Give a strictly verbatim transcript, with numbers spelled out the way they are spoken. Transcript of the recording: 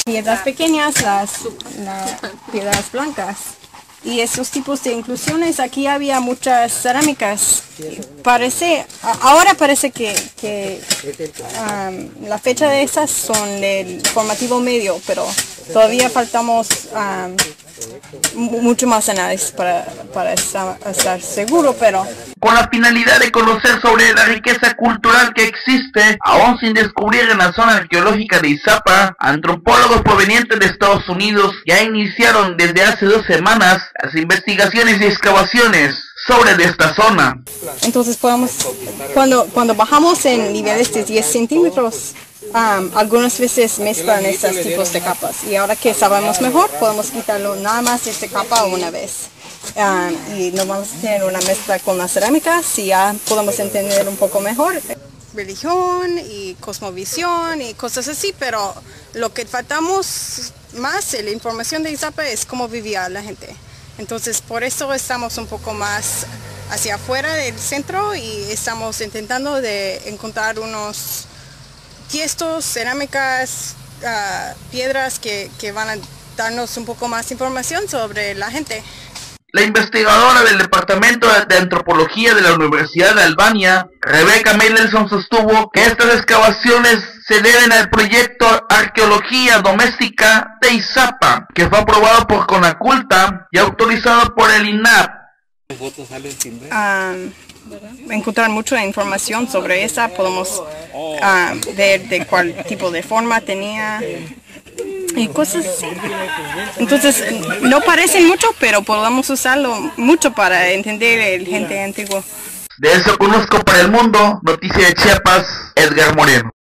piedras pequeñas, las, las piedras blancas. Y esos tipos de inclusiones, aquí había muchas cerámicas. Parece, ahora parece que, que um, la fecha de esas son del formativo medio, pero todavía faltamos um, mucho más análisis para, para estar, estar seguro, pero... Con la finalidad de conocer sobre la riqueza cultural que existe, aún sin descubrir en la zona arqueológica de Izapa, antropólogos provenientes de Estados Unidos ya iniciaron desde hace dos semanas las investigaciones y excavaciones sobre de esta zona. Entonces podemos, cuando, cuando bajamos en niveles de diez centímetros, um, algunas veces mezclan estos tipos de capas, y ahora que sabemos mejor, podemos quitarlo nada más de esta capa una vez. Um, y nos vamos a tener una mezcla con las cerámicas y ya podemos entender un poco mejor religión y cosmovisión y cosas así, pero lo que faltamos más en la información de Izapa es cómo vivía la gente. Entonces por eso estamos un poco más hacia afuera del centro y estamos intentando de encontrar unos tiestos, cerámicas, uh, piedras que, que van a darnos un poco más información sobre la gente. La investigadora del Departamento de Antropología de la Universidad de Albania, Rebecca Mendelssohn, sostuvo que estas excavaciones se deben al proyecto Arqueología Doméstica de Izapa, que fue aprobado por Conaculta y autorizado por el I N A P. Um, encontrar mucha información sobre esa, podemos uh, ver de cuál tipo de forma tenía y cosas así. Entonces no parecen mucho, pero podemos usarlo mucho para entender el gente antiguo. De eso conozco para el mundo, noticia de Chiapas, Edgar Moreno.